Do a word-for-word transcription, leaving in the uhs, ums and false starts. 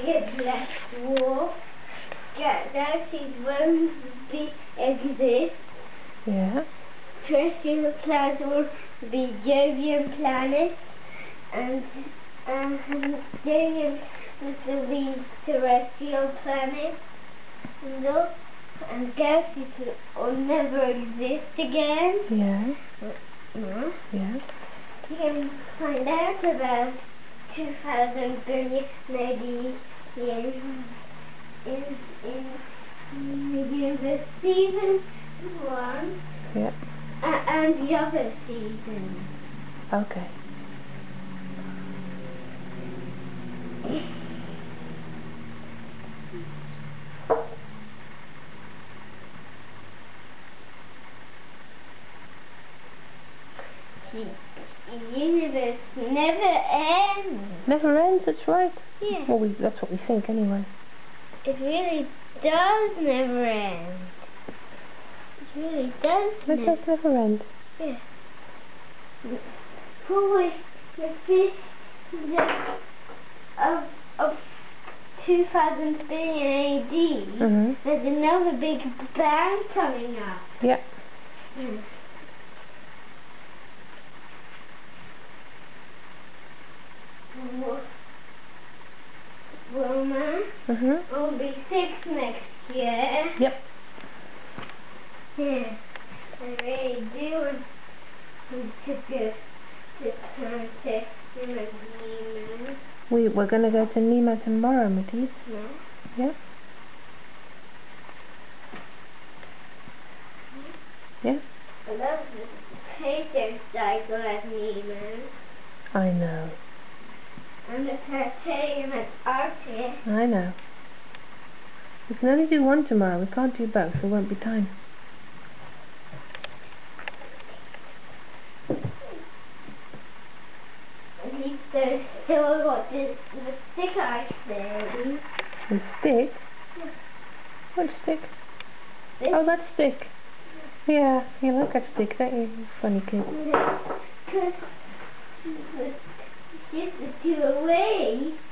a black dwarf. Galaxies won't be exist. Yeah. Terrestrial planets will be Jovian planets, and um, Jovian planets will be terrestrial planets. Look, and galaxies will never exist again. Yeah. No. Yeah. You can find out about two thousand billion maybe in in in the universe season one. Yeah. Uh, and the other season. Okay. The universe never ends. Never ends, that's right. Yeah. Well, we, that's what we think anyway. It really does never end. It really does It never does never end. Yeah. Forward the fifth of of two thousand billion A D. Mm-hmm. There's another big bang coming up. Yeah. Mm. Wilma Mm-hmm. will be six next year. Yep. Yeah. I really do want to go to contact Nemo. We, we're going to go to Nemo tomorrow, Matthies. No. Yeah? Yeah? I love the painter cycle at Nemo. I know. And the titanium at Arctic. I know. We can only do one tomorrow. We can't do both. There won't be time. And he's still, still got this, the stick I say. The stick? What stick? This Oh, that stick. Yeah, you like that stick, don't you? You funny kid. Because she used to do away.